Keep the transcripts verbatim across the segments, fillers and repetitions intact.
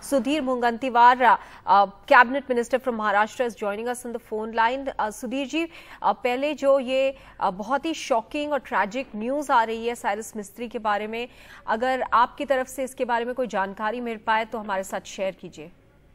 Sudhir Mungantiwar, uh, uh, Cabinet Minister from Maharashtra, is joining us on the phone line. Uh, Sudhir ji, uh, पहले जो ये uh, बहुत ही shocking और tragic news आ रही है साइरस मिस्त्री के बारे में, अगर आपकी तरफ से इसके बारे में कोई जानकारी मिल पाए तो हमारे साथ शेयर कीजिए।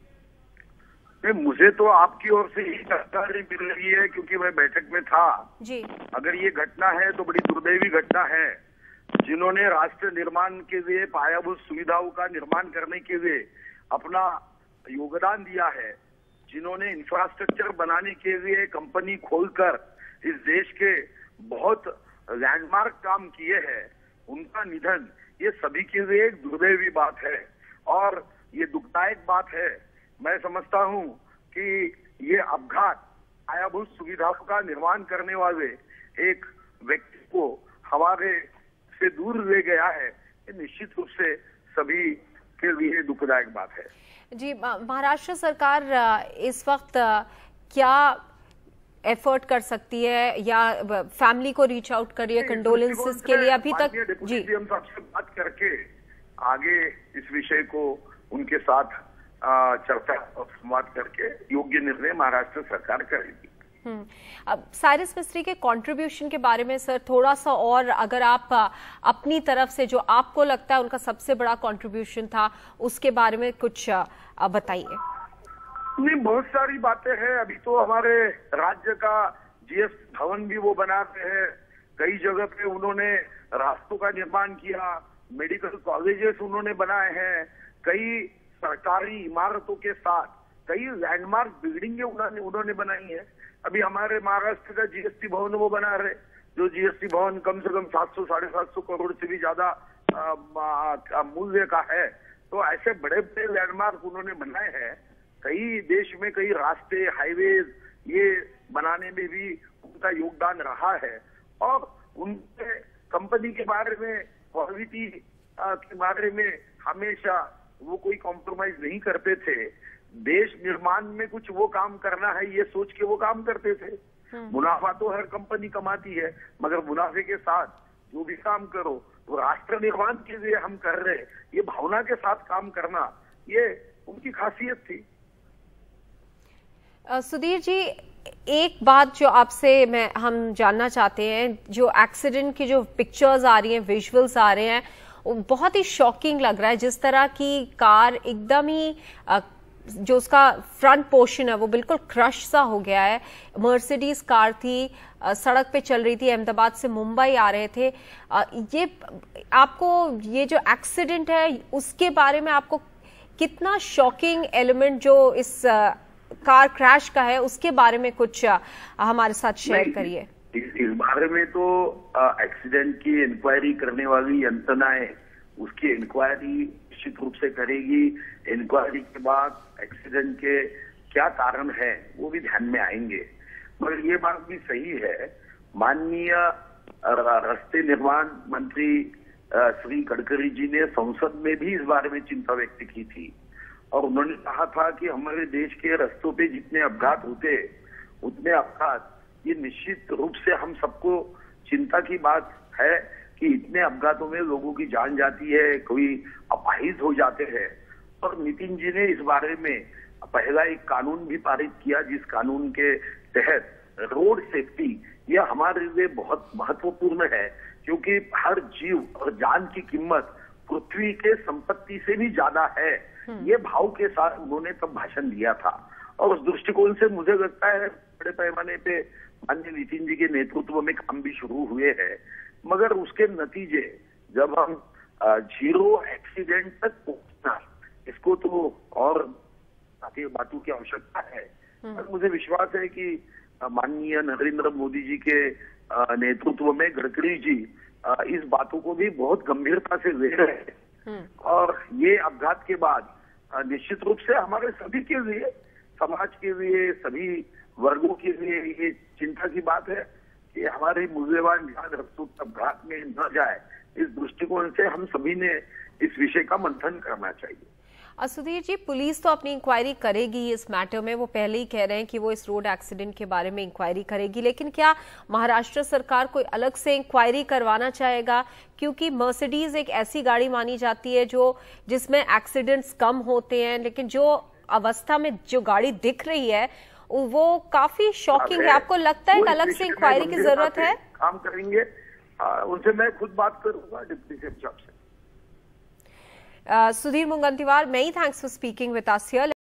मुझे तो आपकी ओर से ही जानकारी मिल रही है क्योंकि मैं बैठक में था जी। अगर ये घटना है तो बड़ी दुर्दैवी घटना है। जिन्होंने राष्ट्र निर्माण के लिए पायाभूत सुविधाओं का निर्माण करने के लिए अपना योगदान दिया है, जिन्होंने इंफ्रास्ट्रक्चर बनाने के लिए कंपनी खोलकर इस देश के बहुत लैंडमार्क काम किए हैं, उनका निधन ये सभी के लिए एक दुर्दैवी बात है और ये दुखदायक बात है। मैं समझता हूं कि ये अपघात पायाभूत सुविधाओं का निर्माण करने वाले एक व्यक्ति को हमारे से दूर ले गया है, ये निश्चित रूप से सभी के लिए दुखदायक बात है। जी, महाराष्ट्र सरकार इस वक्त क्या एफर्ट कर सकती है या फैमिली को रीच आउट कर रही है कंडोलेंसेस के लिए अभी तक? जी, हम सबसे बात करके आगे इस विषय को उनके साथ चर्चा और संवाद करके योग्य निर्णय महाराष्ट्र सरकार करेगी। हम्म, अब साइरस मिस्त्री के कंट्रीब्यूशन के बारे में सर थोड़ा सा और अगर आप अपनी तरफ से जो आपको लगता है उनका सबसे बड़ा कंट्रीब्यूशन था उसके बारे में कुछ बताइए। नहीं, बहुत सारी बातें हैं। अभी तो हमारे राज्य का जीएस भवन भी वो बना रहे हैं, कई जगह पे उन्होंने रास्तों का निर्माण किया, मेडिकल कॉलेजेस उन्होंने बनाए हैं, कई सरकारी इमारतों के साथ कई लैंडमार्क बिल्डिंगें उन्होंने उन्होंने बनाई है। अभी हमारे महाराष्ट्र का जीएसटी भवन वो बना रहे, जो जीएसटी भवन कम से कम सात सौ साढ़े सात सौ करोड़ से भी ज्यादा मूल्य का है। तो ऐसे बड़े बड़े लैंडमार्क उन्होंने बनाए हैं। कई देश में कई रास्ते, हाईवेज ये बनाने में भी उनका योगदान रहा है और उनके कंपनी के बारे में, क्वालिटी के बारे में हमेशा वो कोई कॉम्प्रोमाइज नहीं करते थे। देश निर्माण में कुछ वो काम करना है ये सोच के वो काम करते थे। मुनाफा तो हर कंपनी कमाती है, मगर मुनाफे के साथ जो भी काम करो तो राष्ट्र निर्माण के लिए हम कर रहे, ये भावना के साथ काम करना ये उनकी खासियत थी। सुधीर जी, एक बात जो आपसे मैं हम जानना चाहते हैं, जो एक्सीडेंट की जो पिक्चर्स आ रही हैं, विजुअल्स आ रहे हैं, बहुत ही शॉकिंग लग रहा है। जिस तरह की कार एकदम ही जो उसका फ्रंट पोर्शन है वो बिल्कुल क्रश सा हो गया है। मर्सिडीज कार थी, सड़क पे चल रही थी, अहमदाबाद से मुंबई आ रहे थे। ये आपको ये जो एक्सीडेंट है उसके बारे में आपको कितना शॉकिंग एलिमेंट जो इस कार क्रैश का है उसके बारे में कुछ हमारे साथ शेयर करिए। इस, इस बारे में तो एक्सीडेंट की इंक्वायरी करने वाली यंत्रणाएं उसकी इंक्वायरी निश्चित रूप से करेगी। इंक्वायरी के बाद एक्सीडेंट के क्या कारण है वो भी ध्यान में आएंगे। मगर ये बात भी सही है, माननीय रास्ते निर्माण मंत्री श्री गडकरी जी ने संसद में भी इस बारे में चिंता व्यक्त की थी और उन्होंने कहा था कि हमारे देश के रास्तों पे जितने अपघात होते उतने अपघात, ये निश्चित रूप से हम सबको चिंता की बात है कि इतने अपघातों में लोगों की जान जाती है, कोई अपाहिज हो जाते हैं। और नितिन जी ने इस बारे में पहला एक कानून भी पारित किया जिस कानून के तहत रोड सेफ्टी ये हमारे लिए बहुत महत्वपूर्ण है, क्योंकि हर जीव और जान की कीमत पृथ्वी के संपत्ति से भी ज्यादा है। ये भाव के साथ उन्होंने तब भाषण दिया था और उस दृष्टिकोण से मुझे लगता है बड़े पैमाने पे माननीय नितिन जी के नेतृत्व में काम भी शुरू हुए हैं। मगर उसके नतीजे जब हम जीरो एक्सीडेंट तक पहुंचना, इसको तो और बातों की आवश्यकता है। और मुझे विश्वास है कि माननीय नरेंद्र मोदी जी के नेतृत्व में गडकरी जी इस बातों को भी बहुत गंभीरता से ले रहे हैं और ये अपघात के बाद निश्चित रूप से हमारे सभी के लिए, समाज के लिए, सभी वर्गों के लिए ये चिंता की बात है कि हमारी मूल्यवान जान रस्तों अपघात में न जाए। इस दृष्टिकोण से हम सभी ने इस विषय का मंथन करना चाहिए। सुधीर जी, पुलिस तो अपनी इंक्वायरी करेगी इस मैटर में, वो पहले ही कह रहे हैं कि वो इस रोड एक्सीडेंट के बारे में इंक्वायरी करेगी, लेकिन क्या महाराष्ट्र सरकार कोई अलग से इंक्वायरी करवाना चाहेगा? क्योंकि मर्सिडीज एक ऐसी गाड़ी मानी जाती है जो जिसमें एक्सीडेंट्स कम होते हैं, लेकिन जो अवस्था में जो गाड़ी दिख रही है वो काफी शॉकिंग है। आपको लगता है एक अलग से इंक्वायरी की जरूरत है? काम करेंगे, उनसे मैं खुद बात करूंगा डिप्टी सीएम साहब से। Sudhir Mungantiwar, many thanks for speaking with us here.